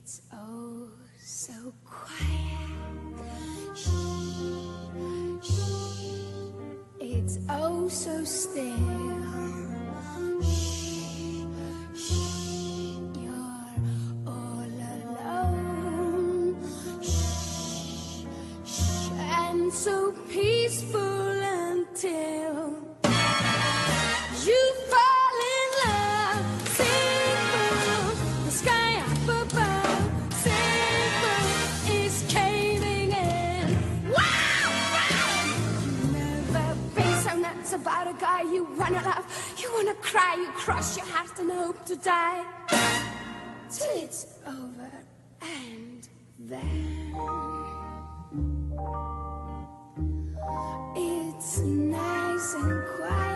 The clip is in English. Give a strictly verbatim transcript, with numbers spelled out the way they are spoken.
It's oh so quiet. Shh, shh. It's oh so still. Shh, shh. You're all alone. Shh, shh. And so peaceful until you fall in love. Simple, the sky up above. Simple is caving in. Wow, wow. You've never been so nuts about a guy you wanna love. You wanna cry, you cross your heart and hope to die till it's over. And then it's nice and quiet.